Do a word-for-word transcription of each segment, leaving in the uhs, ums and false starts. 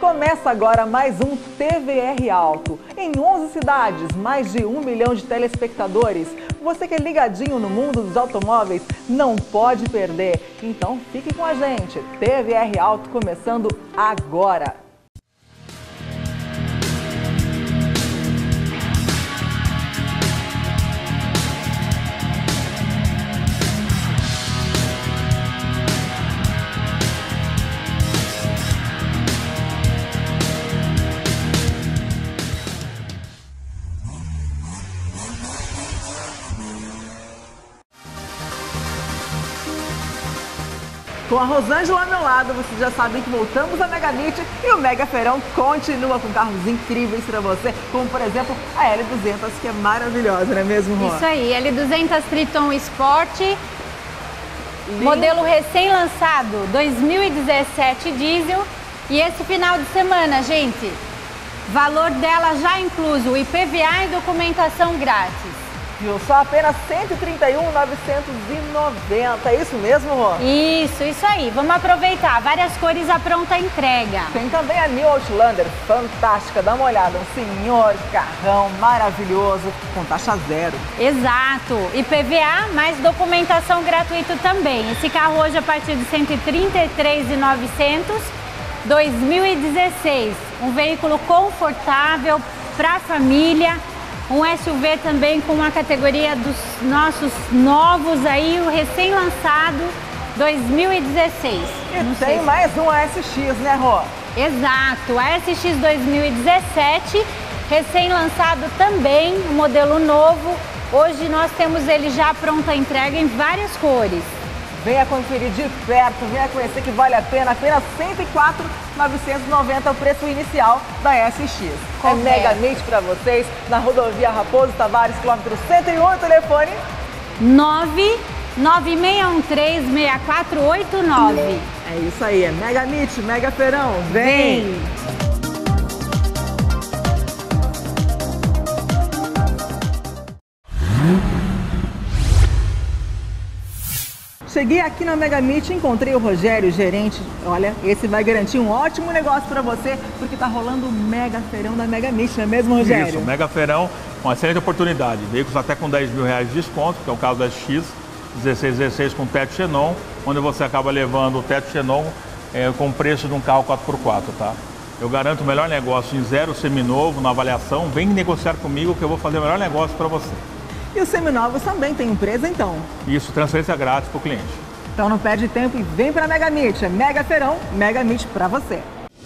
Começa agora mais um T V R Auto. Em onze cidades, mais de um milhão de telespectadores. Você que é ligadinho no mundo dos automóveis não pode perder. Então fique com a gente. T V R Auto começando agora. Com a Rosângela ao meu lado, vocês já sabem que voltamos a Megamit e o Mega Feirão continua com carros incríveis para você, como por exemplo a L duzentos, que é maravilhosa, não é mesmo, Rô? Isso aí, L duzentos Triton Sport, Lindo. Modelo recém-lançado, dois mil e dezessete diesel. E esse final de semana, gente, valor dela já incluso o I P V A e documentação grátis. Viu? Só apenas cento e trinta e um mil novecentos e noventa, é isso mesmo, Rô? Isso, isso aí. Vamos aproveitar. Várias cores à pronta entrega. Tem também a New Outlander, fantástica. Dá uma olhada, um senhor carrão maravilhoso, com taxa zero. Exato. I P V A mais documentação gratuita também. Esse carro hoje a partir de cento e trinta e três mil e novecentos, dois mil e dezesseis. Um veículo confortável para a família. Um S U V também com uma categoria dos nossos novos aí, o recém-lançado dois mil e dezesseis. E Não tem mais um A S X, né, Rô? Exato, A S X dois mil e dezessete, recém-lançado também, um modelo novo. Hoje nós temos ele já pronta a entrega em várias cores. Venha conferir de perto, venha conhecer que vale a pena, apenas cento e quatro mil novecentos e noventa é o preço inicial da S X. Correto. É Megamit para vocês, na rodovia Raposo Tavares, quilômetro cento e um, o telefone nove nove seis um três, seis quatro oito nove. É isso aí, é Megamit, Mega Feirão, vem! Vem. Cheguei aqui na Megamit e encontrei o Rogério, gerente. Olha, esse vai garantir um ótimo negócio para você, porque tá rolando o Mega Feirão da Megamit, não é mesmo, Rogério? Isso, Mega Feirão, uma excelente oportunidade. Veículos até com dez mil reais de desconto, que é o caso do S X dezesseis dezesseis com teto Xenon, onde você acaba levando o teto Xenon é, com o preço de um carro quatro por quatro, tá? Eu garanto o melhor negócio em zero seminovo, na avaliação. Vem negociar comigo que eu vou fazer o melhor negócio para você. E os seminovos também tem empresa, então? Isso, transferência grátis para o cliente. Então não perde tempo e vem para a Megamit. É Mega Feirão, Megamit para você.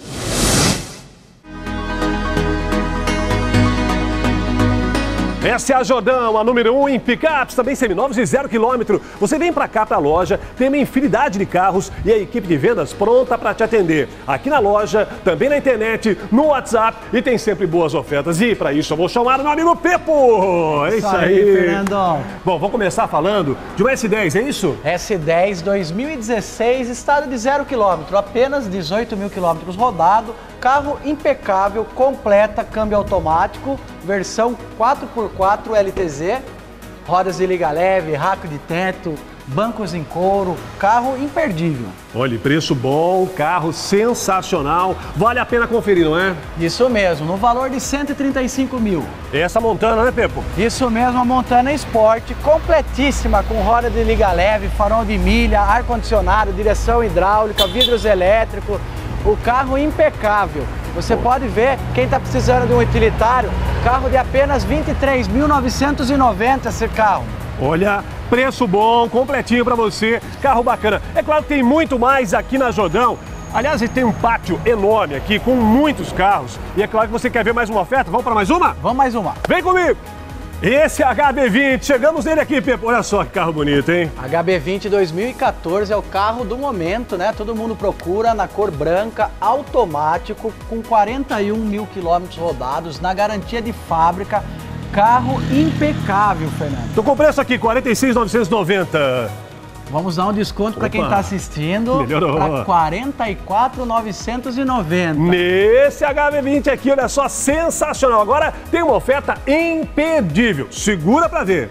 Essa é a Jordão, a número um em picapes, também seminovos e zero quilômetro. Você vem pra cá pra loja, tem uma infinidade de carros e a equipe de vendas pronta para te atender. Aqui na loja, também na internet, no WhatsApp e tem sempre boas ofertas. E para isso eu vou chamar o meu amigo Pepo. É isso aí, aí Fernandão. Bom, vamos começar falando de um S dez, é isso? S dez dois mil e dezesseis, estado de zero quilômetro, apenas dezoito mil quilômetros rodado. Carro impecável, completa, câmbio automático, versão quatro por quatro L T Z, rodas de liga leve, raco de teto, bancos em couro, carro imperdível. Olha, preço bom, carro sensacional, vale a pena conferir, não é? Isso mesmo, no valor de cento e trinta e cinco mil. Essa Montana, né, Pepo? Isso mesmo, a Montana Sport, completíssima, com roda de liga leve, farol de milha, ar-condicionado, direção hidráulica, vidros elétricos. O carro impecável. Você pode ver, quem está precisando de um utilitário, carro de apenas vinte e três mil novecentos e noventa esse carro. Olha, preço bom, completinho para você, carro bacana. É claro que tem muito mais aqui na Jordão. Aliás, a gente tem um pátio enorme aqui com muitos carros. E é claro que você quer ver mais uma oferta. Vamos para mais uma? Vamos mais uma. Vem comigo! Esse H B vinte, chegamos nele aqui, Pepo. Olha só que carro bonito, hein? H B vinte dois mil e quatorze é o carro do momento, né? Todo mundo procura na cor branca, automático, com quarenta e um mil quilômetros rodados, na garantia de fábrica. Carro impecável, Fernando. Tô com o preço aqui, quarenta e seis mil novecentos e noventa. Vamos dar um desconto para quem está assistindo. Para quarenta e quatro mil novecentos e noventa. Nesse H B vinte aqui, olha só, sensacional. Agora tem uma oferta imperdível. Segura para ver.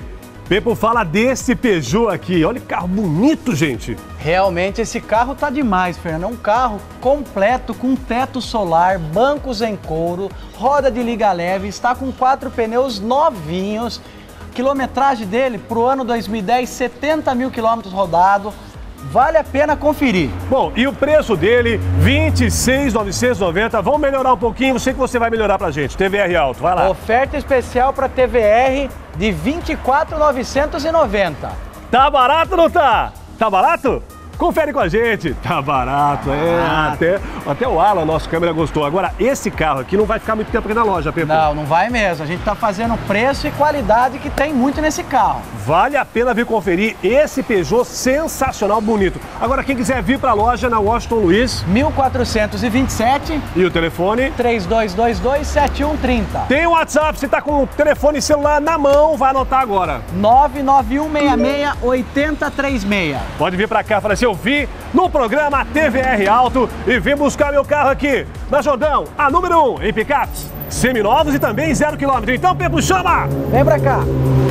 Pepo, fala desse Peugeot aqui. Olha que carro bonito, gente. Realmente esse carro tá demais, Fernando. É um carro completo, com teto solar, bancos em couro, roda de liga leve, está com quatro pneus novinhos. Quilometragem dele pro ano dois mil e dez, setenta mil quilômetros rodados. Vale a pena conferir. Bom, e o preço dele, vinte e seis mil novecentos e noventa. Vamos melhorar um pouquinho, sei que você vai melhorar pra gente. T V R Alto, vai lá. Oferta especial para T V R de vinte e quatro mil novecentos e noventa. Tá barato ou não tá? Tá barato? Confere com a gente. Tá barato, é. Ah. Até, até o Alan, nosso câmera, gostou. Agora, esse carro aqui não vai ficar muito tempo aqui na loja, Pepo. Não, não vai mesmo. A gente tá fazendo preço e qualidade que tem muito nesse carro. Vale a pena vir conferir esse Peugeot sensacional, bonito. Agora, quem quiser vir pra loja na Washington Luiz... mil quatrocentos e vinte e sete. E o telefone? três dois dois dois, sete um três zero. Tem o WhatsApp, você tá com o telefone celular na mão, vai anotar agora. nove nove um seis seis, oito zero três seis. Pode vir pra cá, fala assim, eu vi no programa T V R Alto e vim buscar meu carro aqui na Jordão, a número um em picapes, seminovos e também zero quilômetro. Então, Pepo, chama! Vem pra cá.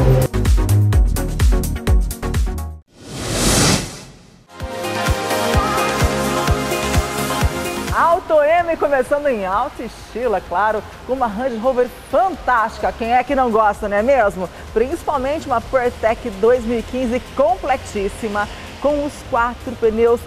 Auto M começando em alto estilo, é claro, com uma Range Rover fantástica. Quem é que não gosta, não é mesmo? Principalmente uma PureTech dois mil e quinze completíssima, com os quatro pneus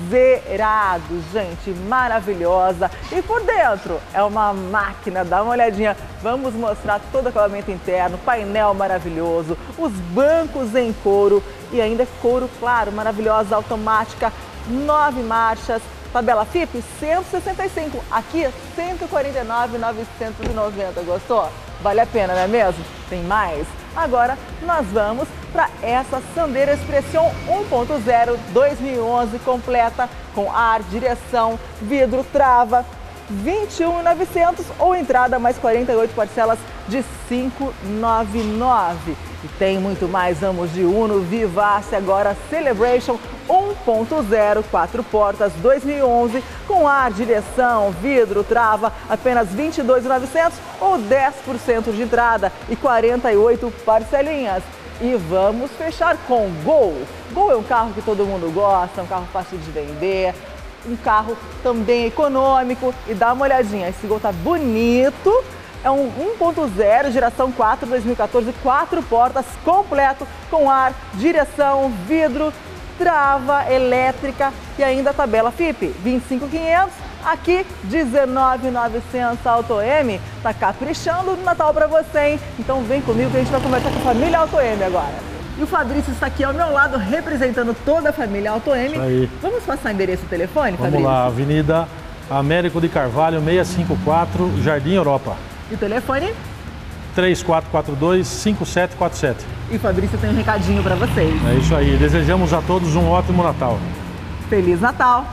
zerados, gente, maravilhosa. E por dentro é uma máquina, dá uma olhadinha. Vamos mostrar todo o acabamento interno, painel maravilhoso, os bancos em couro e ainda couro claro, maravilhosa, automática, nove marchas. Tabela F I P cento e sessenta e cinco, aqui cento e quarenta e nove mil novecentos e noventa. Gostou? Vale a pena, não é mesmo? Tem mais? Agora nós vamos para essa Sandero Expression um ponto zero dois mil e onze completa com ar, direção, vidro, trava, vinte e um mil e novecentos ou entrada mais quarenta e oito parcelas de cinco mil novecentos e noventa e nove. E tem muito mais, vamos de Uno, Vivace, agora Celebration um ponto zero, quatro portas, dois mil e onze, com ar, direção, vidro, trava, apenas vinte e dois mil e novecentos ou dez por cento de entrada e quarenta e oito parcelinhas. E vamos fechar com Gol. Gol é um carro que todo mundo gosta, um carro fácil de vender, um carro também econômico. E dá uma olhadinha, esse Gol tá bonito. É um um ponto zero, geração quatro, dois mil e quatorze, quatro portas, completo, com ar, direção, vidro, trava elétrica e ainda a tabela F I P vinte e cinco mil e quinhentos, aqui dezenove mil e novecentos. Auto M tá caprichando no Natal para você, hein? Então vem comigo que a gente vai conversar com a família Auto M agora. E o Fabrício está aqui ao meu lado representando toda a família Auto M. Aí. Vamos passar o endereço e telefone, Vamos Fabrício? lá, Avenida Américo de Carvalho, seiscentos e cinquenta e quatro, Jardim Europa. E o telefone? três quatro quatro dois, cinco sete quatro sete. E o Fabrício tem um recadinho para vocês. É isso aí, desejamos a todos um ótimo Natal. Feliz Natal!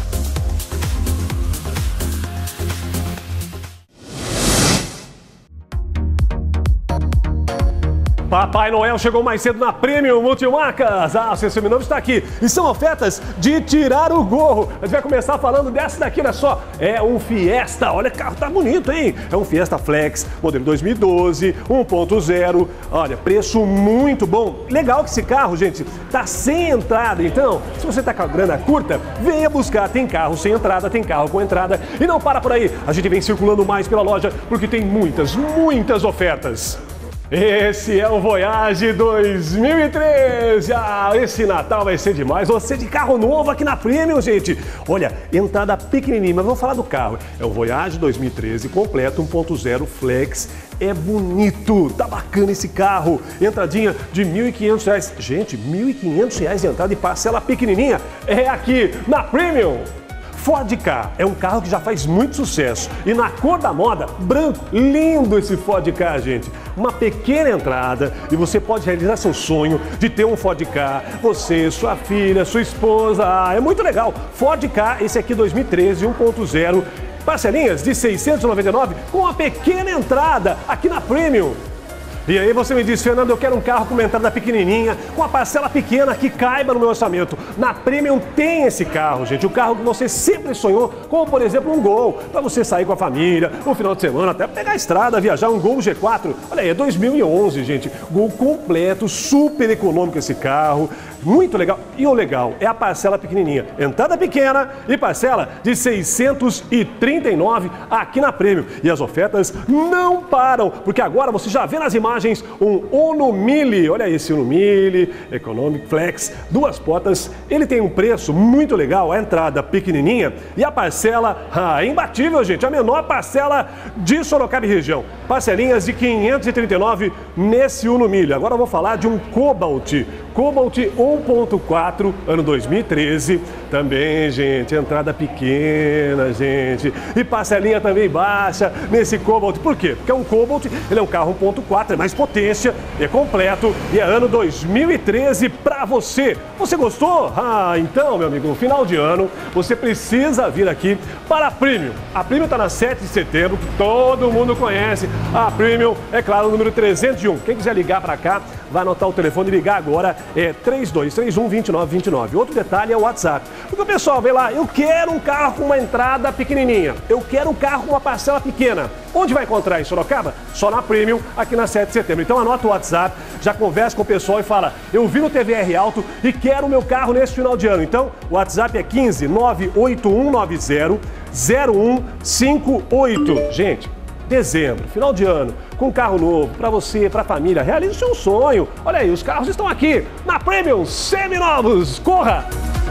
Papai Noel chegou mais cedo na Premium Multimarcas. Ah, o seu seminovo está aqui. E são ofertas de tirar o gorro. A gente vai começar falando dessa daqui, olha só. É um Fiesta. Olha, o carro tá bonito, hein? É um Fiesta Flex, modelo dois mil e doze, um ponto zero. Olha, preço muito bom. Legal que esse carro, gente, tá sem entrada. Então, se você tá com a grana curta, venha buscar. Tem carro sem entrada, tem carro com entrada. E não para por aí. A gente vem circulando mais pela loja porque tem muitas, muitas ofertas. Esse é o Voyage dois mil e treze. Ah, esse Natal vai ser demais. Você de carro novo aqui na Premium, gente. Olha, entrada pequenininha, mas vamos falar do carro. É o Voyage dois mil e treze completo, um ponto zero Flex. É bonito, tá bacana esse carro. Entradinha de mil e quinhentos reais. Gente, mil e quinhentos reais de entrada e parcela pequenininha. É aqui na Premium. Ford Ka é um carro que já faz muito sucesso e na cor da moda, branco, lindo esse Ford Ka, gente. Uma pequena entrada e você pode realizar seu sonho de ter um Ford Ka. Você, sua filha, sua esposa, ah, é muito legal. Ford Ka, esse aqui dois mil e treze, um ponto zero, parcelinhas de seiscentos e noventa e nove com uma pequena entrada aqui na Premium. E aí você me diz, Fernando, eu quero um carro com uma entrada pequenininha, com a parcela pequena que caiba no meu orçamento. Na Premium tem esse carro, gente, o carro que você sempre sonhou, como por exemplo um Gol, para você sair com a família, no final de semana, até pegar a estrada, viajar, um Gol G quatro. Olha aí, é dois mil e onze, gente, Gol completo, super econômico esse carro, muito legal. E o legal é a parcela pequenininha, entrada pequena e parcela de seiscentos e trinta e nove reais aqui na Premium. E as ofertas não param, porque agora você já vê nas imagens um Uno Mille. Olha esse Uno Mille, Economic Flex, duas portas. Ele tem um preço muito legal, a entrada pequenininha e a parcela ah, imbatível, gente. A menor parcela de Sorocaba e região. Parcelinhas de quinhentos e trinta e nove reais nesse Uno Mille. Agora eu vou falar de um Cobalt. Cobalt um ponto quatro, ano dois mil e treze. Também, gente, entrada pequena, gente. E parcelinha também baixa nesse Cobalt. Por quê? Porque é um Cobalt, ele é um carro um ponto quatro, é mais potência, é completo e é ano dois mil e treze pra você. Você gostou? Ah, então, meu amigo, no final de ano, você precisa vir aqui para a Premium. A Premium tá na sete de setembro, que todo mundo conhece. A Premium, é claro, o número trezentos e um. Quem quiser ligar para cá, vai anotar o telefone e ligar agora, é três dois três um, dois nove dois nove. Outro detalhe é o WhatsApp. Porque o pessoal vem lá, eu quero um carro com uma entrada pequenininha, eu quero um carro com uma parcela pequena. Onde vai encontrar em Sorocaba? Só na Premium, aqui na sete de setembro. Então anota o WhatsApp, já conversa com o pessoal e fala, eu vi no T V R Auto e quero o meu carro nesse final de ano. Então o WhatsApp é quinze, nove oito um nove zero, zero um cinco oito. Gente, dezembro, final de ano, com um carro novo, para você, para a família, realize o seu sonho. Olha aí, os carros estão aqui na Premium, seminovos. Corra!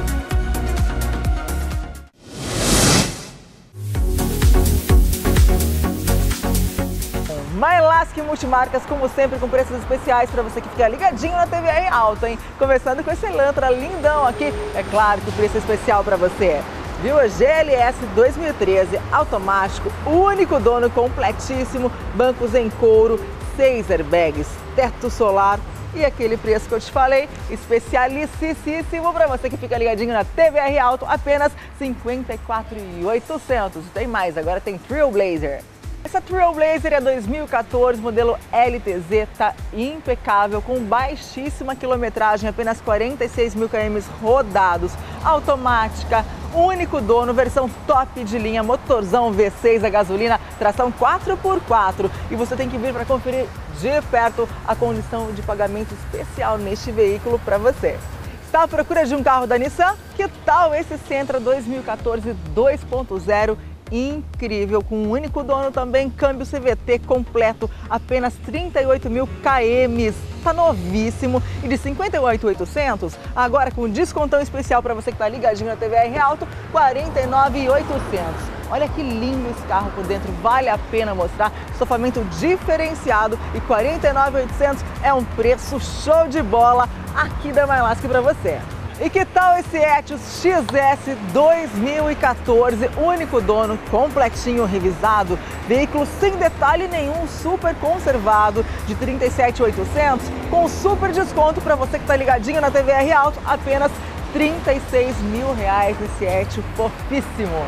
Mylasky Multimarcas, como sempre, com preços especiais para você que fica ligadinho na T V R Auto, hein? Começando com esse Elantra lindão aqui, é claro que o preço é especial para você. Viu? G L S dois mil e treze, automático, único dono, completíssimo, bancos em couro, seis airbags, teto solar e aquele preço que eu te falei, especialicíssimo para você que fica ligadinho na T V R Auto, apenas cinquenta e quatro mil e oitocentos. Tem mais, agora tem Trailblazer. Essa Trailblazer é dois mil e quatorze, modelo L T Z, tá impecável, com baixíssima quilometragem, apenas quarenta e seis mil quilômetros rodados, automática, único dono, versão top de linha, motorzão V seis a gasolina, tração quatro por quatro. E você tem que vir para conferir de perto a condição de pagamento especial neste veículo para você. Está à procura de um carro da Nissan? Que tal esse Sentra dois mil e quatorze dois ponto zero? Incrível, com um único dono também, câmbio C V T completo, apenas trinta e oito mil quilômetros, tá novíssimo e de cinquenta e oito mil e oitocentos, agora com descontão especial para você que tá ligadinho na T V R Auto, quarenta e nove mil e oitocentos. Olha que lindo esse carro por dentro, vale a pena mostrar, estofamento diferenciado e quarenta e nove mil e oitocentos é um preço show de bola aqui da Mylasky para você. E que tal esse Etios X S dois mil e quatorze, único dono, completinho, revisado, veículo sem detalhe nenhum, super conservado, de trinta e sete mil e oitocentos, com super desconto para você que está ligadinho na T V R Auto, apenas trinta e seis mil reais esse Etios fofíssimo.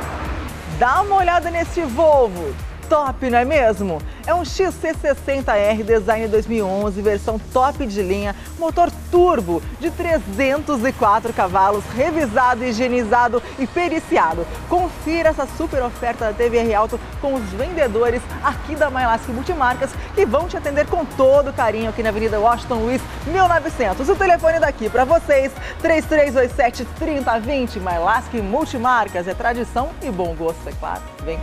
Dá uma olhada nesse Volvo. Top, não é mesmo? É um X C sessenta R, design dois mil e onze, versão top de linha, motor turbo de trezentos e quatro cavalos, revisado, higienizado e periciado. Confira essa super oferta da T V R Auto com os vendedores aqui da Mylasky Multimarcas, que vão te atender com todo carinho aqui na Avenida Washington Luiz, mil e novecentos. O telefone daqui para vocês, três três dois sete, três zero dois zero. Mylasky Multimarcas, é tradição e bom gosto, é claro. Vem!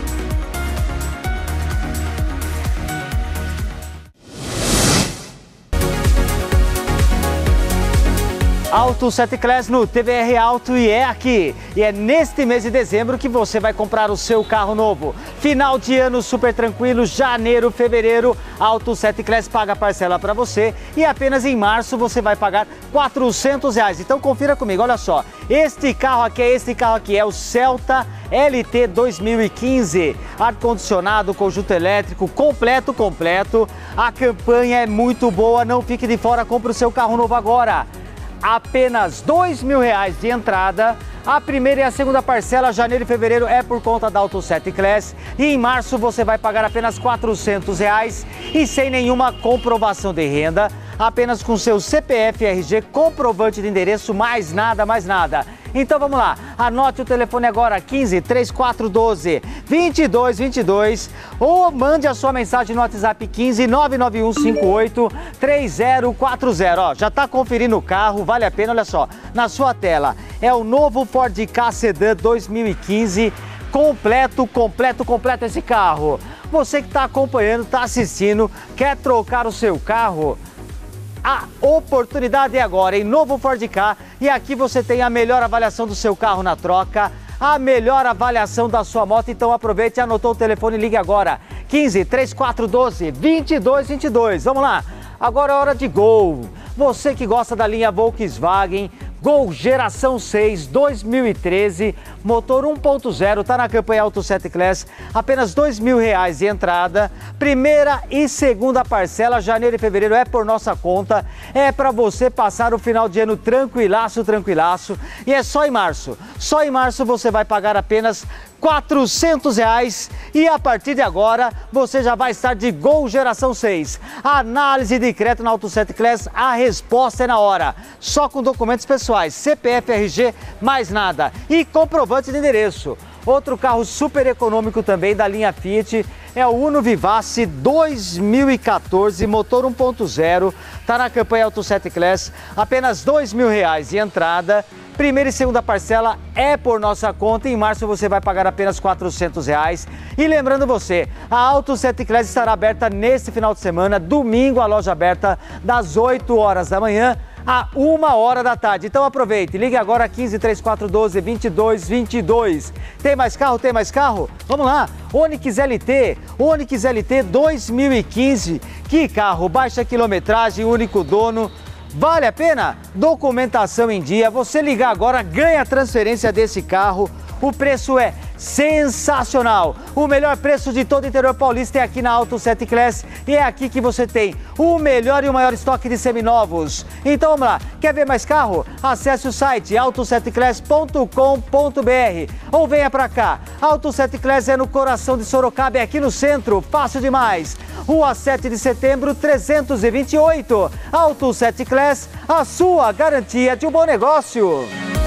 Auto sete Class no T V R Auto e é aqui. E é neste mês de dezembro que você vai comprar o seu carro novo. Final de ano super tranquilo, janeiro, fevereiro, Auto sete Class paga parcela para você e apenas em março você vai pagar quatrocentos reais. Então confira comigo, olha só. Este carro aqui é este carro aqui, é o Celta L T dois mil e quinze. Ar-condicionado, conjunto elétrico, completo, completo. A campanha é muito boa, não fique de fora, compre o seu carro novo agora. apenas dois mil reais de entrada. A primeira e a segunda parcela, janeiro e fevereiro, é por conta da Auto sete Class. E em março você vai pagar apenas quatrocentos reais e sem nenhuma comprovação de renda. Apenas com seu C P F, R G, comprovante de endereço, mais nada, mais nada. Então vamos lá, anote o telefone agora, quinze, trinta e quatro, doze, vinte e dois, vinte e dois, ou mande a sua mensagem no WhatsApp quinze, nove nove um cinco oito, três zero quatro zero. Ó, já está conferindo o carro, vale a pena, olha só, na sua tela. É o novo Ford Ka Sedan dois mil e quinze, completo, completo, completo esse carro. Você que está acompanhando, está assistindo, quer trocar o seu carro? A oportunidade é agora, em novo Ford Ka, e aqui você tem a melhor avaliação do seu carro na troca, a melhor avaliação da sua moto, então aproveite, anotou o telefone, ligue agora, quinze, trinta e quatro, doze, vinte e dois, vinte e dois, vamos lá, agora é hora de Gol, você que gosta da linha Volkswagen, Gol geração seis, dois mil e treze, motor um ponto zero, está na campanha Auto sete Class, apenas dois mil reais de entrada, primeira e segunda parcela, janeiro e fevereiro é por nossa conta, é para você passar o final de ano tranquilaço, tranquilaço, e é só em março, só em março você vai pagar apenas quatrocentos reais e a partir de agora você já vai estar de Gol geração seis. Análise de crédito na Auto sete Class, a resposta é na hora. Só com documentos pessoais, C P F, R G, mais nada. E comprovante de endereço. Outro carro super econômico também da linha Fiat é o Uno Vivace dois mil e quatorze, motor um ponto zero, está na campanha Auto sete Class, apenas dois mil reais de entrada. Primeira e segunda parcela é por nossa conta, em março você vai pagar apenas quatrocentos reais. E lembrando você, a Auto sete Class estará aberta neste final de semana, domingo a loja aberta das oito horas da manhã a uma hora da tarde. Então aproveite, ligue agora quinze, trinta e quatro, doze, vinte e dois, vinte e dois. Tem mais carro? Tem mais carro? Vamos lá, Onix L T, Onix L T dois mil e quinze, que carro, baixa quilometragem, único dono. Vale a pena? Documentação em dia, você ligar agora, ganha a transferência desse carro, o preço é sensacional. O melhor preço de todo o interior paulista é aqui na Auto sete Class e é aqui que você tem o melhor e o maior estoque de seminovos. Então vamos lá, quer ver mais carro? Acesse o site auto sete class ponto com ponto br ou venha pra cá. Auto sete Class é no coração de Sorocaba, é aqui no centro, fácil demais. Rua sete de setembro, trezentos e vinte e oito. Auto sete Class, a sua garantia de um bom negócio.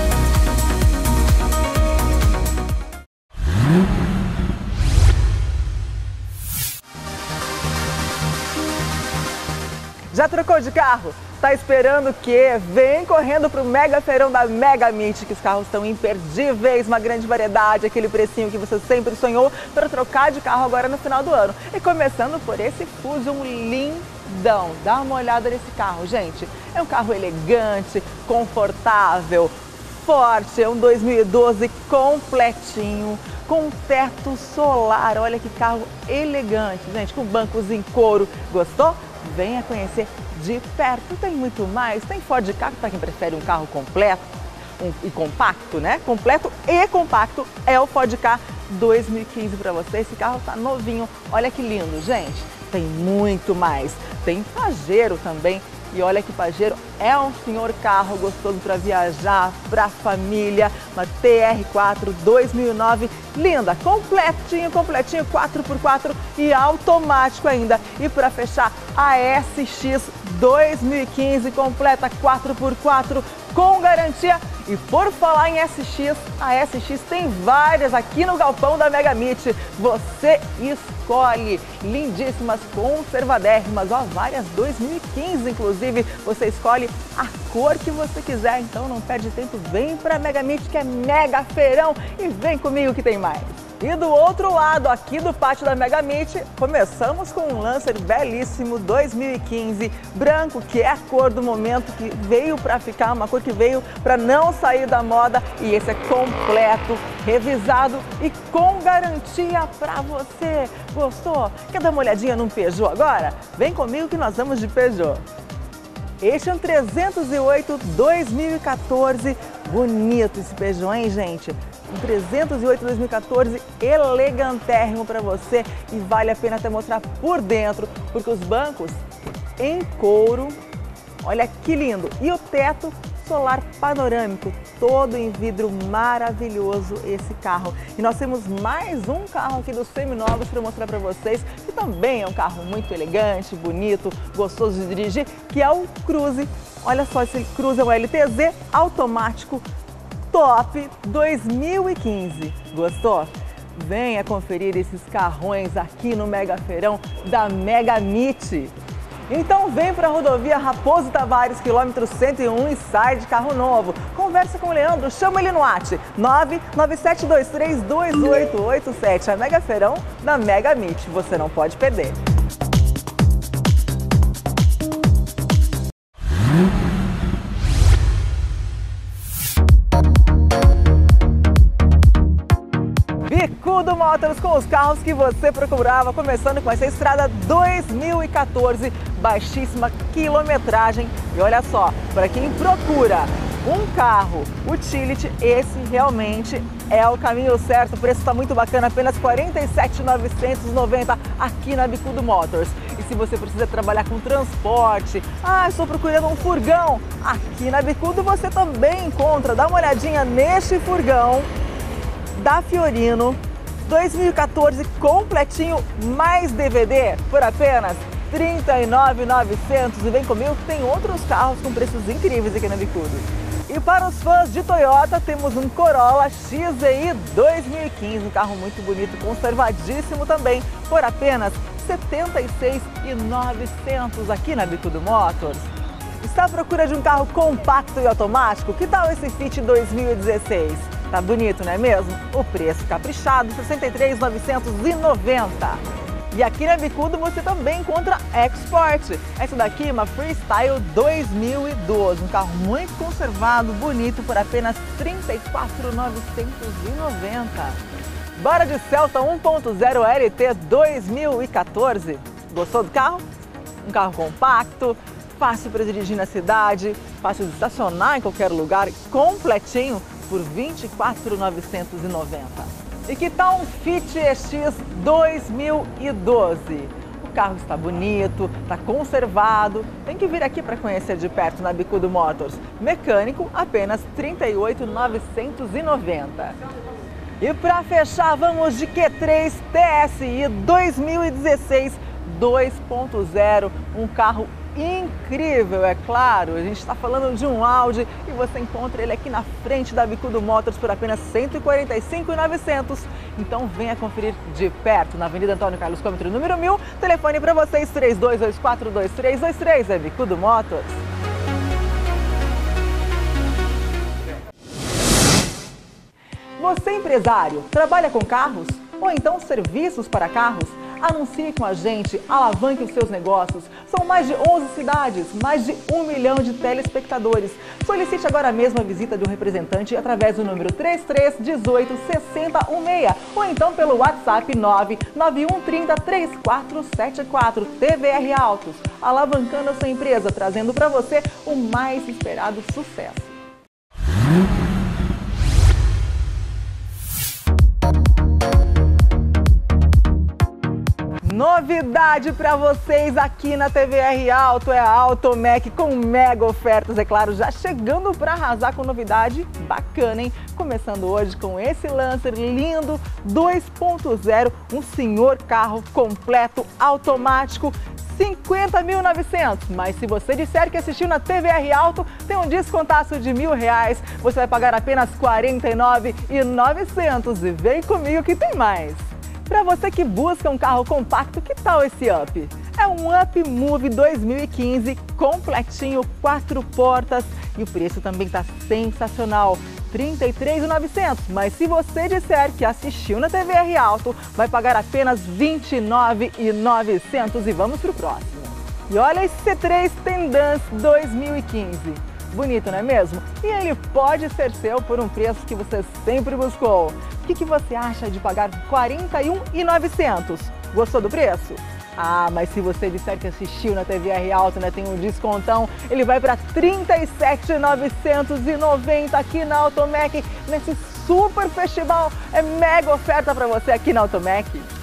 Já trocou de carro? Tá esperando o quê? Vem correndo pro Mega Feirão da Megamit, que os carros estão imperdíveis, uma grande variedade, aquele precinho que você sempre sonhou para trocar de carro agora no final do ano. E começando por esse Fusion lindão. Dá uma olhada nesse carro, gente. É um carro elegante, confortável, forte, é um dois mil e doze completinho, com teto solar. Olha que carro elegante, gente, com bancos em couro. Gostou? Venha conhecer de perto. Tem muito mais. Tem Ford Ka, para quem prefere um carro completo um, e compacto, né? Completo e compacto é o Ford Ka dois mil e quinze para você. Esse carro tá novinho. Olha que lindo, gente. Tem muito mais. Tem Pajero também. E olha que Pajero é um senhor carro gostoso para viajar, para família. Uma T R quatro dois mil e nove, linda, completinho, completinho, quatro por quatro e automático ainda. E para fechar, a S X dois mil e quinze, completa quatro por quatro com garantia. E por falar em S X, a S X tem várias aqui no galpão da Megamit. Você escolhe, lindíssimas, conservadérrimas, ó, várias dois mil e quinze inclusive. Você escolhe a cor que você quiser, então não perde tempo, vem pra Megamit que é mega feirão e vem comigo que tem mais. E do outro lado, aqui do pátio da Megamit, começamos com um Lancer belíssimo dois mil e quinze, branco, que é a cor do momento, que veio para ficar, uma cor que veio para não sair da moda. E esse é completo, revisado e com garantia para você. Gostou? Quer dar uma olhadinha num Peugeot agora? Vem comigo que nós vamos de Peugeot. Este é um trezentos e oito dois mil e quatorze, bonito esse Peugeot, hein, gente? Um trezentos e oito dois mil e quatorze, elegantérrimo para você e vale a pena até mostrar por dentro, porque os bancos em couro, olha que lindo, e o teto solar panorâmico, todo em vidro maravilhoso esse carro. E nós temos mais um carro aqui dos seminovos para mostrar para vocês, que também é um carro muito elegante, bonito, gostoso de dirigir, que é o Cruze. Olha só, esse Cruze é um L T Z automático top dois mil e quinze. Gostou? Venha conferir esses carrões aqui no Mega Feirão da Mega Meet. Então vem para a rodovia Raposo Tavares, quilômetro cento e um, e sai de carro novo. Conversa com o Leandro, chama ele no WhatsApp nove nove sete dois três dois oito oito sete. A Mega Feirão da Mega Meet, você não pode perder. Bicudo Motors, com os carros que você procurava, começando com essa estrada dois mil e quatorze, baixíssima quilometragem. E olha só, para quem procura um carro utility, esse realmente é o caminho certo. O preço está muito bacana, apenas quarenta e sete mil novecentos e noventa aqui na Bicudo Motors. E se você precisa trabalhar com transporte, ah, estou procurando um furgão, aqui na Bicudo você também encontra. Dá uma olhadinha neste furgão da Fiorino dois mil e quatorze completinho, mais D V D, por apenas trinta e nove mil e novecentos. E vem comigo que tem outros carros com preços incríveis aqui na Bicudo. E para os fãs de Toyota, temos um Corolla X E I dois mil e quinze, um carro muito bonito, conservadíssimo também, por apenas setenta e seis mil e novecentos aqui na Bicudo Motors. Está à procura de um carro compacto e automático? Que tal esse Fit dois mil e dezesseis? Tá bonito, não é mesmo? O preço caprichado, sessenta e três mil novecentos e noventa. E aqui na Bicudo você também encontra Export. Essa daqui é uma Freestyle dois mil e doze, um carro muito conservado, bonito, por apenas trinta e quatro mil novecentos e noventa. Bora de Celta um ponto zero L T dois mil e quatorze. Gostou do carro? Um carro compacto, fácil para dirigir na cidade, fácil de estacionar em qualquer lugar, completinho, por vinte e quatro mil novecentos e noventa. E que tal um Fit E X dois mil e doze? O carro está bonito, está conservado. Tem que vir aqui para conhecer de perto na Bicudo Motors. Mecânico, apenas trinta e oito mil novecentos e noventa. E para fechar, vamos de Q três T S I dois mil e dezesseis dois ponto zero, um carro incrível, é claro. A gente está falando de um Audi e você encontra ele aqui na frente da Bicudo Motors por apenas cento e quarenta e cinco mil e novecentos. Então venha conferir de perto na Avenida Antônio Carlos, quilômetro número mil. Telefone para vocês três dois dois quatro dois três dois três, é Bicudo Motors. Você, empresário, trabalha com carros ou então serviços para carros? Anuncie com a gente, alavanque os seus negócios. São mais de onze cidades, mais de um milhão de telespectadores. Solicite agora mesmo a visita de um representante através do número três três um oito seis zero um seis ou então pelo WhatsApp nove nove um três zero três quatro sete quatro. T V R Autos, alavancando a sua empresa, trazendo para você o mais esperado sucesso. Novidade para vocês aqui na T V R Auto é a Automec com mega ofertas, é claro, já chegando para arrasar com novidade bacana, hein? Começando hoje com esse Lancer lindo dois ponto zero, um senhor carro completo automático, cinquenta mil e novecentos, mas se você disser que assistiu na T V R Auto, tem um descontaço de mil reais, você vai pagar apenas quarenta e nove mil e novecentos e vem comigo que tem mais. Para você que busca um carro compacto, que tal esse Up? É um Up Move dois mil e quinze, completinho, quatro portas e o preço também está sensacional, trinta e três mil e novecentos, mas se você disser que assistiu na T V R Auto, vai pagar apenas vinte e nove mil e novecentos e vamos para o próximo. E olha esse C três Tendance dois mil e quinze. Bonito, não é mesmo? E ele pode ser seu por um preço que você sempre buscou. O que, que você acha de pagar quarenta e um mil e novecentos? Gostou do preço? Ah, mas se você disser que assistiu na T V R Auto, né, tem um descontão, ele vai para trinta e sete mil novecentos e noventa aqui na Automec, nesse super festival. É mega oferta para você aqui na Automec.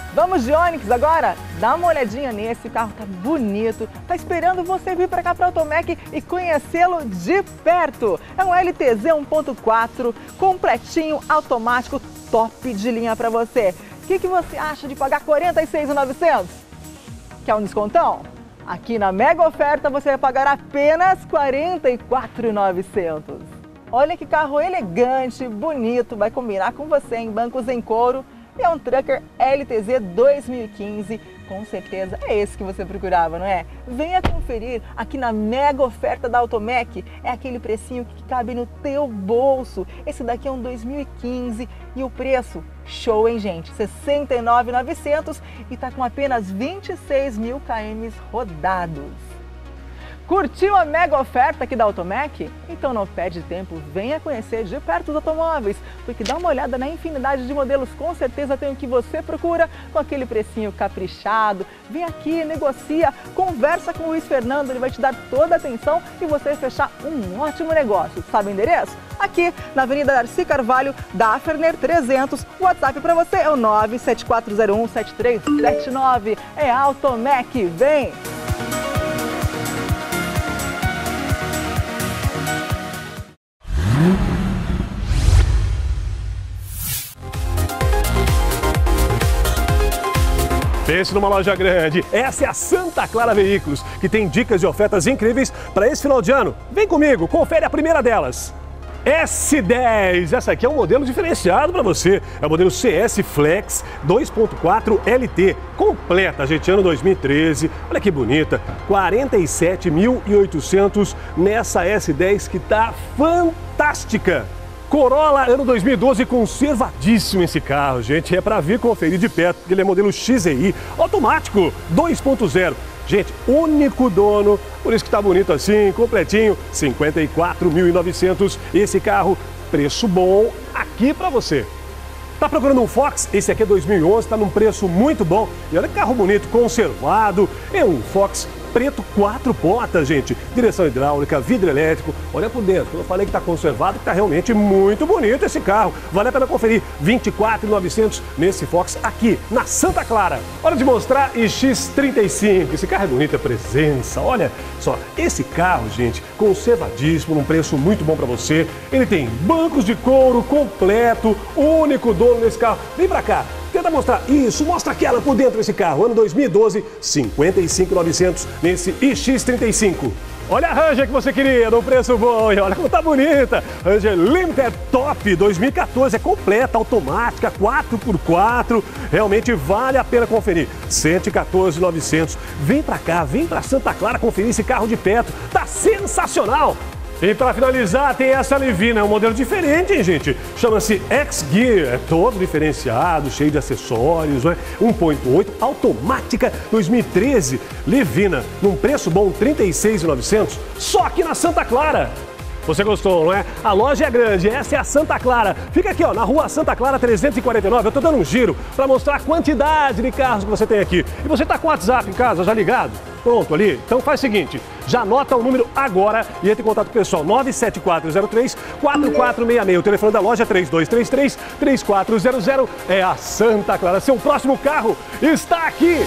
Vamos de Onix agora? Dá uma olhadinha nesse, o carro tá bonito, tá esperando você vir para cá para a Automec e conhecê-lo de perto. É um L T Z um ponto quatro, completinho, automático, top de linha para você. O que, que você acha de pagar quarenta e seis mil e novecentos? Quer um descontão? Aqui na mega oferta você vai pagar apenas quarenta e quatro mil e novecentos. Olha que carro elegante, bonito, vai combinar com você em bancos em couro. E é um Trucker L T Z dois mil e quinze, com certeza é esse que você procurava, não é? Venha conferir aqui na mega oferta da Automec, é aquele precinho que cabe no teu bolso. Esse daqui é um dois mil e quinze e o preço, show, hein, gente? sessenta e nove mil e novecentos e tá com apenas vinte e seis mil quilômetros rodados. Curtiu a mega oferta aqui da Automec? Então não perde tempo, venha conhecer de perto os automóveis, porque dá uma olhada na infinidade de modelos, com certeza tem o que você procura, com aquele precinho caprichado. Vem aqui, negocia, conversa com o Luiz Fernando, ele vai te dar toda a atenção e você vai fechar um ótimo negócio. Sabe o endereço? Aqui na Avenida Darcy Carvalho, da Ferner trezentos, o WhatsApp para você é o nove sete quatro zero um sete três sete nove. É Automec, vem! Pense numa loja grande. Essa é a Santa Clara Veículos, que tem dicas e ofertas incríveis para esse final de ano. Vem comigo, confere a primeira delas. S dez, essa aqui é um modelo diferenciado para você. É o modelo C S Flex dois ponto quatro L T, completa, gente, ano dois mil e treze. Olha que bonita, quarenta e sete mil e oitocentos nessa S dez que tá fantástica. Corolla ano dois mil e doze, conservadíssimo esse carro, gente. É para vir conferir de perto, porque ele é modelo X E I, automático, dois ponto zero. Gente, único dono, por isso que tá bonito assim, completinho, cinquenta e quatro mil e novecentos. Esse carro, preço bom aqui para você. Tá procurando um Fox? Esse aqui é dois mil e onze, tá num preço muito bom. E olha que carro bonito, conservado, é um Fox preto, quatro portas, gente. Direção hidráulica, vidro elétrico. Olha por dentro, eu falei que tá conservado, que tá realmente muito bonito esse carro. Vale a pena conferir, vinte e quatro mil e novecentos nesse Fox aqui na Santa Clara. Hora de mostrar I X trinta e cinco. Esse carro é bonita presença. Olha só, esse carro, gente, conservadíssimo, num preço muito bom para você. Ele tem bancos de couro completo, único dono nesse carro. Vem pra cá. Tenta mostrar isso, mostra aquela por dentro desse carro. Ano dois mil e doze, cinquenta e cinco mil e novecentos nesse I X trinta e cinco. Olha a Ranger que você queria, no preço bom, e olha como tá bonita. Ranger Limited Top dois mil e quatorze, é completa, automática, quatro por quatro. Realmente vale a pena conferir. cento e quatorze mil e novecentos. Vem pra cá, vem pra Santa Clara conferir esse carro de perto. Tá sensacional! E para finalizar, tem essa Livina, é um modelo diferente, hein, gente? Chama-se X-Gear, é todo diferenciado, cheio de acessórios, não é? um ponto oito, automática, dois mil e treze, Livina, num preço bom, trinta e seis mil e novecentos, só aqui na Santa Clara. Você gostou, não é? A loja é grande, essa é a Santa Clara. Fica aqui, ó, na rua Santa Clara trezentos e quarenta e nove. Eu tô dando um giro para mostrar a quantidade de carros que você tem aqui. E você tá com o WhatsApp em casa, já ligado? Pronto ali? Então faz o seguinte, já anota o número agora e entre em contato com o pessoal nove sete quatro zero três quatro quatro seis seis. O telefone da loja é três dois três três três quatro zero zero. É a Santa Clara. Seu próximo carro está aqui.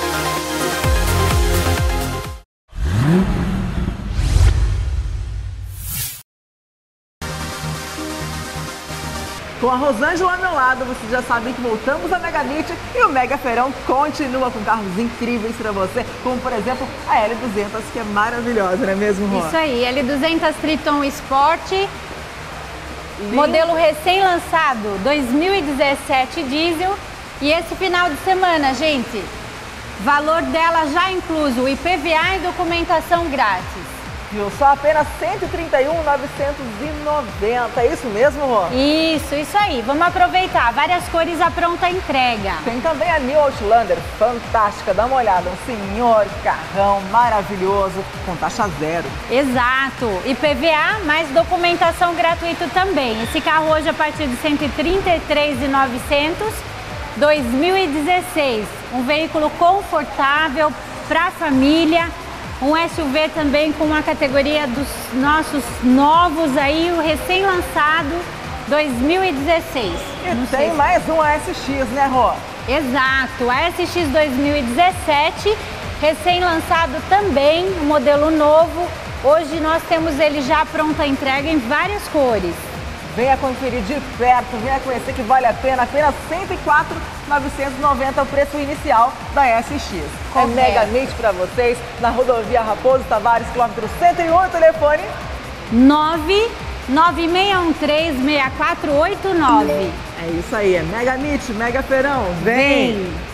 Com a Rosângela ao meu lado, vocês já sabem que voltamos a Mega Meet e o Mega Feirão continua com carros incríveis para você, como por exemplo a L duzentos, que é maravilhosa, não é mesmo, Rô? Isso aí, L duzentos Triton Sport, lindo. Modelo recém-lançado, dois mil e dezessete diesel. E esse final de semana, gente, valor dela já incluso I P V A e documentação grátis. Viu? Só apenas cento e trinta e um mil novecentos e noventa. É isso mesmo, Rô? Isso, isso aí. Vamos aproveitar. Várias cores à pronta entrega. Tem também a New Outlander, fantástica. Dá uma olhada. Um senhor carrão maravilhoso, com taxa zero. Exato. I P V A mais documentação gratuita também. Esse carro hoje a partir de cento e trinta e três mil e novecentos. dois mil e dezesseis. Um veículo confortável para a família. Um S U V também com uma categoria dos nossos novos aí, o recém-lançado dois mil e dezesseis. E Não tem mais um A S X, né, Rô? Exato, a S X dois mil e dezessete, recém-lançado também, um modelo novo. Hoje nós temos ele já pronta a entrega em várias cores. Venha conferir de perto, venha conhecer que vale a pena, apenas cento e quatro mil novecentos e noventa reais o preço inicial da S X. Correto. É Mega Meet para vocês, na rodovia Raposo Tavares, quilômetro cento e um, o telefone nove nove seis um três, seis quatro oito nove. É isso aí, é Mega Meet, Mega Feirão, vem! Vem.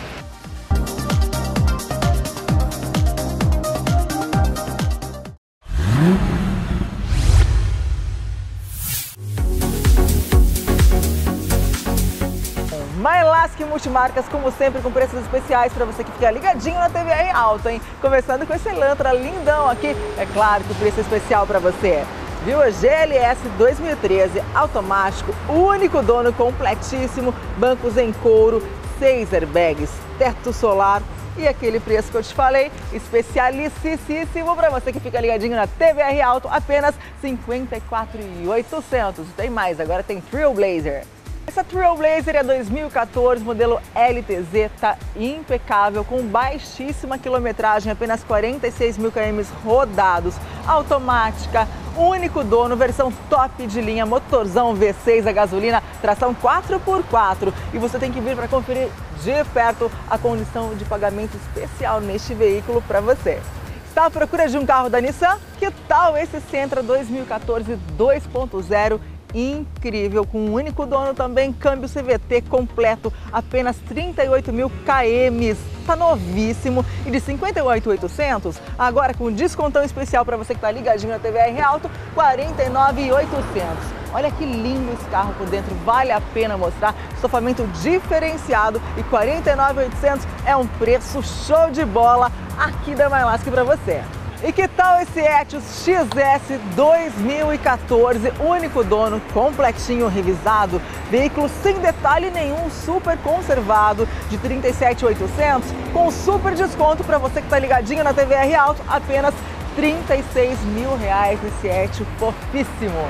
Mylasky Multimarcas, como sempre, com preços especiais para você que fica ligadinho na T V R Alto, hein? Começando com esse Elantra lindão aqui, é claro que o preço é especial para você. Viu? G L S dois mil e treze, automático, único dono, completíssimo, bancos em couro, seis airbags, teto solar e aquele preço que eu te falei, especialicíssimo para você que fica ligadinho na T V R Alto, apenas cinquenta e quatro mil e oitocentos. Tem mais, agora tem Trailblazer. Essa Trailblazer é dois mil e quatorze, modelo L T Z, tá impecável, com baixíssima quilometragem, apenas quarenta e seis mil quilômetros rodados, automática, único dono, versão top de linha, motorzão V seis a gasolina, tração quatro por quatro. E você tem que vir para conferir de perto a condição de pagamento especial neste veículo para você. Está à procura de um carro da Nissan? Que tal esse Sentra dois mil e quatorze dois ponto zero? Incrível, com um único dono também, câmbio C V T completo, apenas trinta e oito mil quilômetros, tá novíssimo, e de cinquenta e oito mil e oitocentos, agora com descontão especial para você que tá ligadinho na T V R Alto, quarenta e nove mil e oitocentos. Olha que lindo esse carro por dentro, vale a pena mostrar, estofamento diferenciado e quarenta e nove mil e oitocentos é um preço show de bola aqui da Mylasky para você. E que tal esse Etios X S dois mil e quatorze, único dono, completinho, revisado, veículo sem detalhe nenhum, super conservado, de trinta e sete mil e oitocentos, com super desconto para você que está ligadinho na T V R Alto, apenas trinta e seis mil reais esse Etios fofíssimo.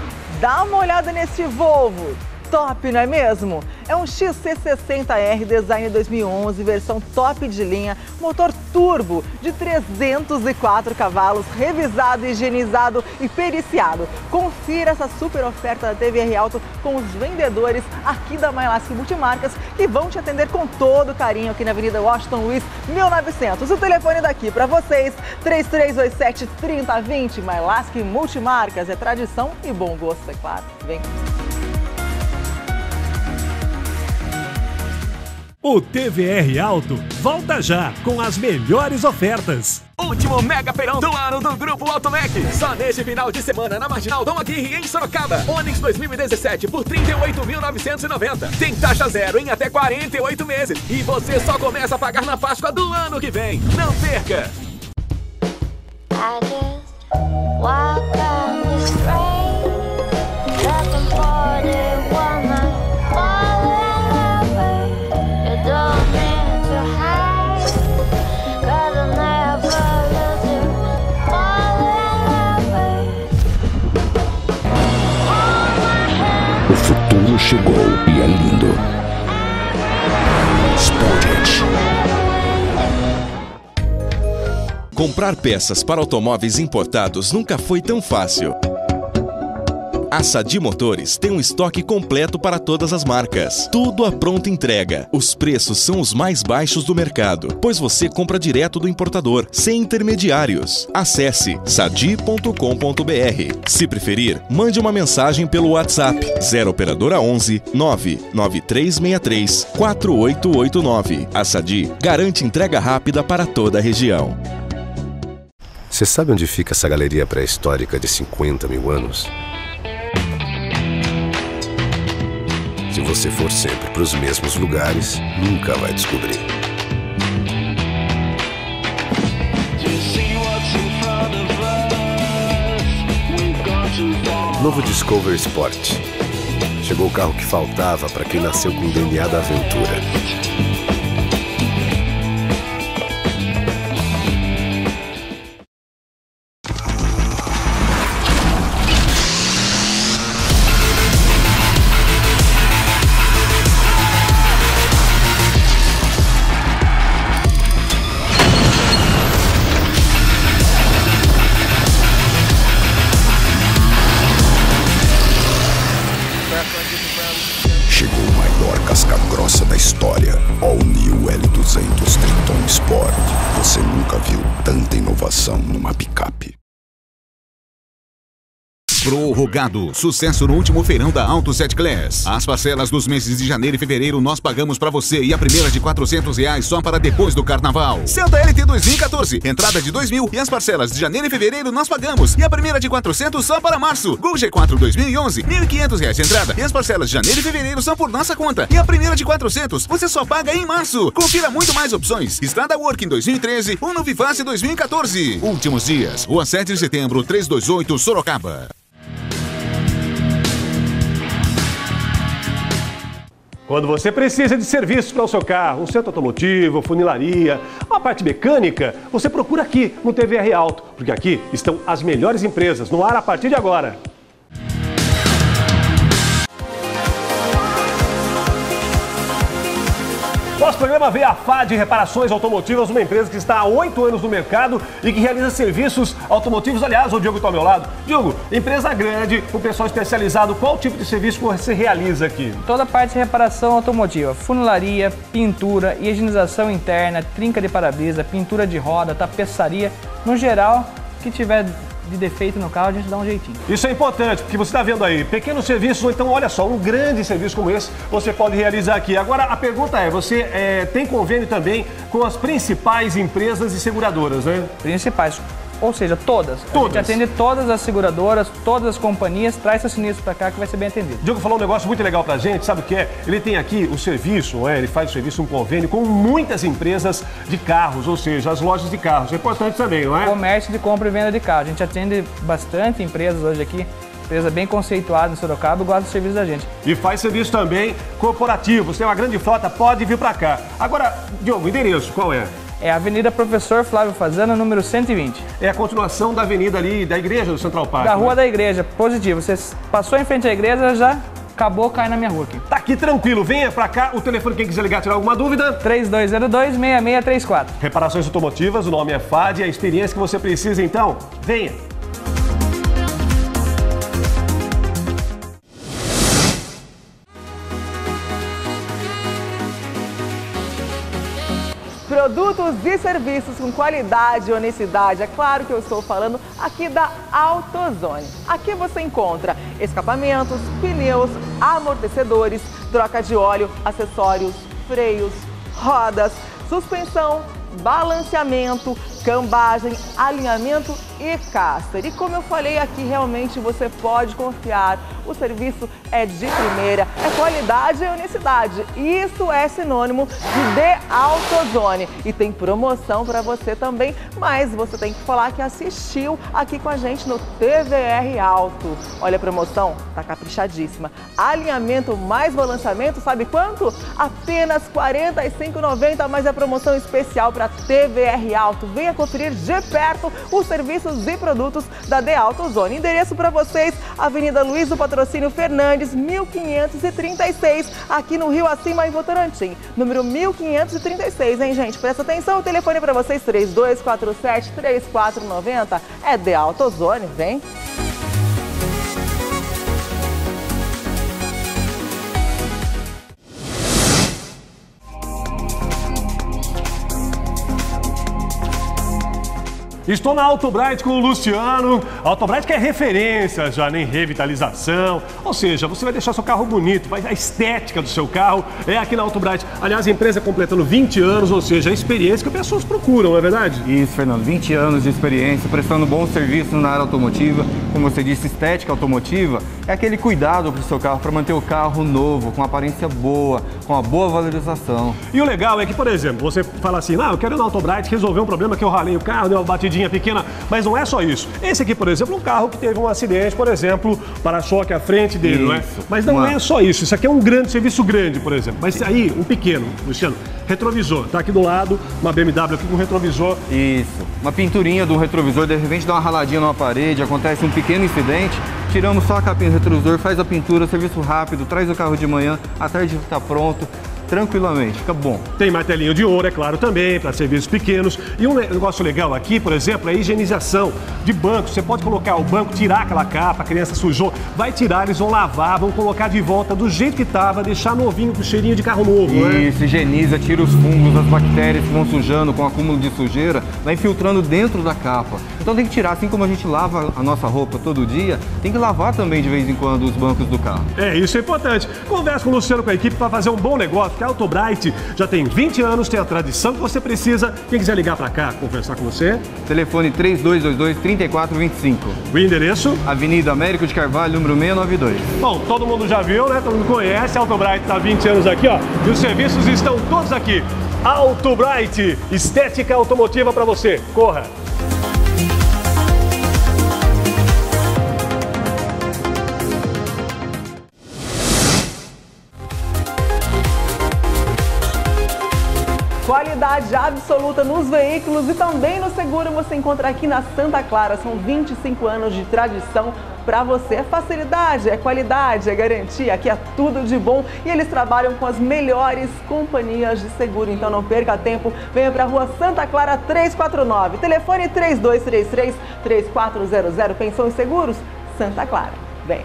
Dá uma olhada nesse Volvo. Top, não é mesmo? É um X C sessenta R, design dois mil e onze, versão top de linha, motor turbo de trezentos e quatro cavalos, revisado, higienizado e periciado. Confira essa super oferta da T V R Alto com os vendedores aqui da Mylasky Multimarcas, que vão te atender com todo carinho aqui na Avenida Washington Luiz, mil e novecentos. O telefone daqui para vocês, três três oito sete, três zero dois zero. Mylasky Multimarcas, é tradição e bom gosto, é claro. Vem! O T V R Alto volta já com as melhores ofertas. Último mega feirão do ano do Grupo Automec. Só neste final de semana na Marginal Dom Aguirre, em Sorocaba. Onix dois mil e dezessete por trinta e oito mil novecentos e noventa. Tem taxa zero em até quarenta e oito meses. E você só começa a pagar na Páscoa do ano que vem. Não perca! I just walk down the street, looking for the woman. O futuro chegou e é lindo. Sportage. Comprar peças para automóveis importados nunca foi tão fácil. A Sadi Motores tem um estoque completo para todas as marcas. Tudo à pronta entrega. Os preços são os mais baixos do mercado, pois você compra direto do importador, sem intermediários. Acesse sadi ponto com ponto br. Se preferir, mande uma mensagem pelo WhatsApp zero operadora onze, nove nove três seis três, quatro oito oito nove. A Sadi garante entrega rápida para toda a região. Você sabe onde fica essa galeria pré-histórica de cinquenta mil anos? Se você for sempre para os mesmos lugares, nunca vai descobrir. Novo Discovery Sport. Chegou o carro que faltava para quem nasceu com o D N A da aventura. duzentos Triton Sport. Você nunca viu tanta inovação numa picape. Prorrogado. Sucesso no último feirão da Auto sete Class. As parcelas dos meses de janeiro e fevereiro nós pagamos pra você e a primeira de quatrocentos reais só para depois do carnaval. Celta L T dois mil e quatorze, entrada de dois mil e as parcelas de janeiro e fevereiro nós pagamos e a primeira de quatrocentos só para março. Gol G quatro dois mil e onze, mil e quinhentos reais de entrada e as parcelas de janeiro e fevereiro são por nossa conta e a primeira de quatrocentos você só paga em março. Confira muito mais opções. Estrada Working dois mil e treze ou no Vivace dois mil e quatorze. Últimos dias. Rua sete de setembro, trezentos e vinte e oito, Sorocaba. Quando você precisa de serviços para o seu carro, um centro automotivo, funilaria, uma parte mecânica, você procura aqui no T V R Auto, porque aqui estão as melhores empresas no ar a partir de agora. Nosso programa veio a F A D Reparações Automotivas, uma empresa que está há oito anos no mercado e que realiza serviços automotivos. Aliás, o Diogo está ao meu lado. Diogo, empresa grande, o pessoal especializado, qual tipo de serviço você realiza aqui? Toda a parte de reparação automotiva, funilaria, pintura, higienização interna, trinca de para-brisa, pintura de roda, tapeçaria, no geral, que tiver de defeito no carro, a gente dá um jeitinho. Isso é importante, porque você está vendo aí, pequenos serviços, ou então, olha só, um grande serviço como esse, você pode realizar aqui. Agora, a pergunta é, você é, tem convênio também com as principais empresas e seguradoras, né? Principais, ou seja, todas. Todas. A gente atende todas as seguradoras, todas as companhias, traz seu sinistro para cá que vai ser bem atendido. Diogo falou um negócio muito legal pra gente, sabe o que é? Ele tem aqui o serviço, é, ele faz o serviço, um convênio com muitas empresas de carros, ou seja, as lojas de carros. É importante também, não é? Comércio de compra e venda de carro. A gente atende bastante empresas hoje aqui, empresa bem conceituada em Sorocaba, gosta do serviço da gente. E faz serviço também corporativo. Você tem uma grande frota, pode vir pra cá. Agora, Diogo, o endereço, qual é? É a Avenida Professor Flávio Fazana, número cento e vinte. É a continuação da avenida ali, da igreja do Central Park. Da Rua né? da Igreja, positivo. Você passou em frente à igreja, já acabou, cai na minha rua aqui. Tá aqui tranquilo, venha pra cá. O telefone, quem quiser ligar, tirar alguma dúvida? três dois zero dois, seis seis três quatro. Reparações automotivas, o nome é F A D, a experiência que você precisa, então, venha. Produtos e serviços com qualidade e honestidade. É claro que eu estou falando aqui da AutoZone. Aqui você encontra escapamentos, pneus, amortecedores, troca de óleo, acessórios, freios, rodas, suspensão, balanceamento, cambagem, alinhamento e caster. E como eu falei aqui, realmente você pode confiar. O serviço é de primeira, é qualidade e honestidade. Isso é sinônimo de The AutoZone. E tem promoção para você também, mas você tem que falar que assistiu aqui com a gente no T V R Auto. Olha a promoção, tá caprichadíssima. Alinhamento mais balanceamento, sabe quanto? Apenas quarenta e cinco reais e noventa centavos, mas é promoção especial para T V R Auto. Venha conferir de perto os serviços e produtos da The AutoZone. Endereço para vocês, Avenida Luiz do Patrocínio Fernandes, mil quinhentos e trinta e seis, aqui no Rio Acima, em Votorantim. Número mil quinhentos e trinta e seis, hein, gente? Presta atenção, o telefone para vocês, três dois quatro sete, três quatro nove zero, é The AutoZone, vem! Estou na Autobright com o Luciano. A Autobright que é referência já em revitalização. Ou seja, você vai deixar seu carro bonito, vai, a estética do seu carro é aqui na Autobright. Aliás, a empresa completando vinte anos, ou seja, a experiência que as pessoas procuram, não é verdade? Isso, Fernando. vinte anos de experiência, prestando bom serviço na área automotiva. Como você disse, estética automotiva é aquele cuidado para o seu carro, para manter o carro novo, com aparência boa, com uma boa valorização. E o legal é que, por exemplo, você fala assim, ah, eu quero ir na Autobright resolver um problema que eu ralei o carro, deu uma batidinha pequena, mas não é só isso. Esse aqui, por exemplo, é um carro que teve um acidente, por exemplo, para-choque à frente dele, isso, não é? Mas não uma... é só isso. Isso aqui é um grande serviço grande, por exemplo. Mas aí, um pequeno, Luciano, retrovisor. Tá aqui do lado, uma B M W aqui com retrovisor. Isso. Uma pinturinha do retrovisor, de repente dá uma raladinha numa parede, acontece um pequeno incidente, tiramos só a capinha do retrovisor, faz a pintura, serviço rápido, traz o carro de manhã, à tarde está pronto. tranquilamente, fica bom. Tem martelinho de ouro, é claro, também, para serviços pequenos. E um negócio legal aqui, por exemplo, é a higienização de banco. Você pode colocar o banco, tirar aquela capa, a criança sujou, vai tirar, eles vão lavar, vão colocar de volta do jeito que estava, deixar novinho com cheirinho de carro novo, né? Isso, higieniza, tira os fungos, as bactérias que vão sujando com acúmulo de sujeira, vai infiltrando dentro da capa. Então tem que tirar, assim como a gente lava a nossa roupa todo dia, tem que lavar também de vez em quando os bancos do carro. É, isso é importante. Conversa com o Luciano, com a equipe, para fazer um bom negócio, porque a Autobright já tem vinte anos, tem a tradição que você precisa. Quem quiser ligar para cá, conversar com você. Telefone três dois dois dois, três quatro dois cinco. O endereço? Avenida Américo de Carvalho, número seiscentos e noventa e dois. Bom, todo mundo já viu, né? Todo mundo conhece. A Autobright está há vinte anos aqui, ó. E os serviços estão todos aqui. Autobright, estética automotiva para você. Corra! Qualidade absoluta nos veículos e também no seguro você encontra aqui na Santa Clara. São vinte e cinco anos de tradição para você. É facilidade, é qualidade, é garantia. Aqui é tudo de bom e eles trabalham com as melhores companhias de seguro. Então não perca tempo, venha para a Rua Santa Clara trezentos e quarenta e nove. Telefone três dois três três, três quatro zero zero. Pensou em seguros? Santa Clara. Vem.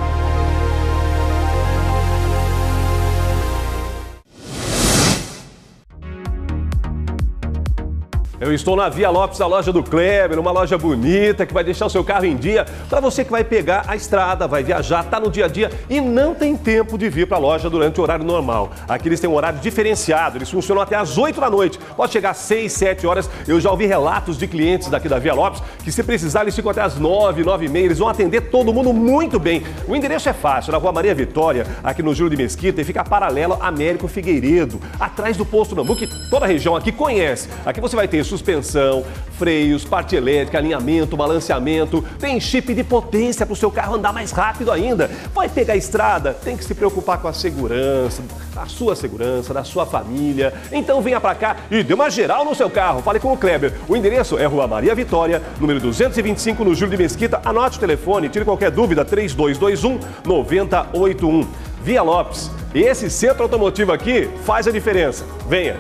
Eu estou na Via Lopes, a loja do Kleber, uma loja bonita que vai deixar o seu carro em dia para você que vai pegar a estrada, vai viajar, tá no dia a dia e não tem tempo de vir para a loja durante o horário normal. Aqui eles têm um horário diferenciado, eles funcionam até às oito da noite, pode chegar às seis, sete horas. Eu já ouvi relatos de clientes daqui da Via Lopes que se precisar eles ficam até às nove, nove e meia, eles vão atender todo mundo muito bem. O endereço é fácil, na Rua Maria Vitória, aqui no Júlio de Mesquita, e fica paralelo a Américo Figueiredo, atrás do posto Nambu, que toda a região aqui conhece. Aqui você vai ter suspensão, freios, parte elétrica, alinhamento, balanceamento, tem chip de potência para o seu carro andar mais rápido ainda. Vai pegar a estrada, tem que se preocupar com a segurança, a sua segurança, da sua família. Então venha para cá e dê uma geral no seu carro. Fale com o Kleber. O endereço é Rua Maria Vitória, número duzentos e vinte e cinco, no Júlio de Mesquita. Anote o telefone, tire qualquer dúvida, três dois dois um, nove zero oito um. Via Lopes. Esse centro automotivo aqui faz a diferença. Venha.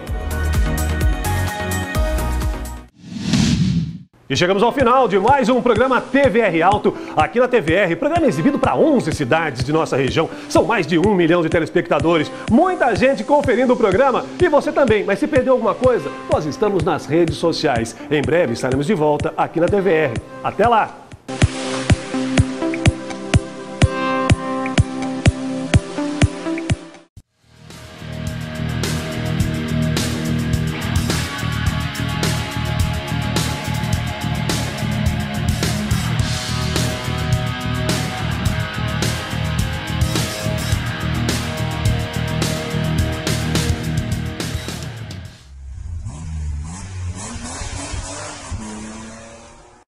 E chegamos ao final de mais um programa T V R Auto, aqui na T V R, programa exibido para onze cidades de nossa região. São mais de um milhão de telespectadores, muita gente conferindo o programa e você também. Mas se perdeu alguma coisa, nós estamos nas redes sociais. Em breve estaremos de volta aqui na T V R. Até lá!